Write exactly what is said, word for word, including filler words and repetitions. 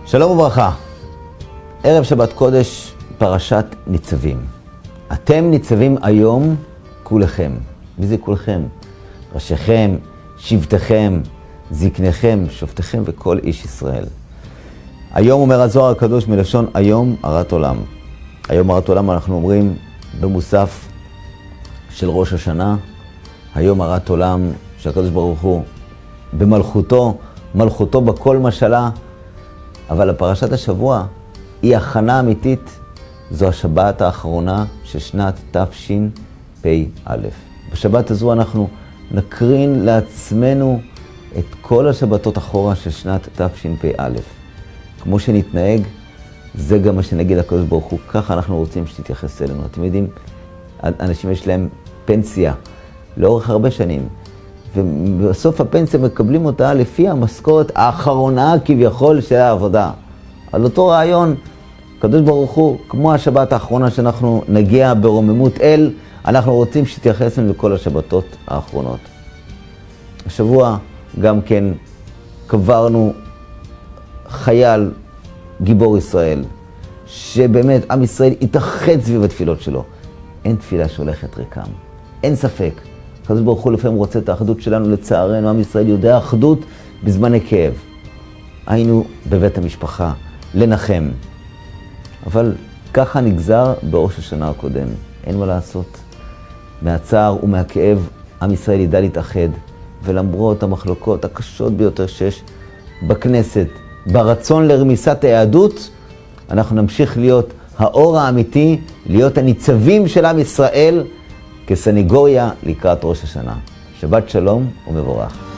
שלום וברכה. ערב שבת קודש, פרשת ניצבים. אתם ניצבים היום כולכם. מי זה כולכם? ראשיכם, שבטיכם, זקניכם, שופטיכם וכל איש ישראל. היום אומר הזוהר הקדוש מלשון היום הרת עולם. היום הרת עולם אנחנו אומרים במוסף של ראש השנה. היום הרת עולם שהקדוש ברוך הוא במלכותו, מלכותו בכל משלה. אבל הפרשת השבוע היא הכנה אמיתית. זו השבת האחרונה של שנת תשפ"א. בשבת הזו אנחנו נקרין לעצמנו את כל השבתות אחורה של שנת תשפ"א. כמו שנתנהג, זה גם מה שנגיד לקדוש ברוך הוא, ככה אנחנו רוצים שתתייחס אלינו. אתם יודעים, אנשים יש להם פנסיה לאורך הרבה שנים, ובסוף הפנסיה מקבלים אותה לפי המשכורת האחרונה כביכול של העבודה. על אותו רעיון, הקדוש ברוך הוא, כמו השבת האחרונה שאנחנו נגיע ברוממות אל, אנחנו רוצים שתתייחס לנו לכל השבתות האחרונות. השבוע גם כן קברנו חייל גיבור ישראל, שבאמת עם ישראל התאחד סביב התפילות שלו. אין תפילה שהולכת ריקם, אין ספק. הקדוש ברוך הוא לפעמים רוצה את האחדות שלנו, לצערנו, עם ישראל יודע אחדות בזמני כאב. היינו בבית המשפחה, לנחם. אבל ככה נגזר בראש השנה הקודם. אין מה לעשות. מהצער ומהכאב, עם ישראל ידע להתאחד, ולמרות המחלוקות הקשות ביותר שיש בכנסת, ברצון לרמיסת היהדות, אנחנו נמשיך להיות האור האמיתי, להיות הניצבים של עם ישראל, כסניגוריה לקראת ראש השנה. שבת שלום ומבורך.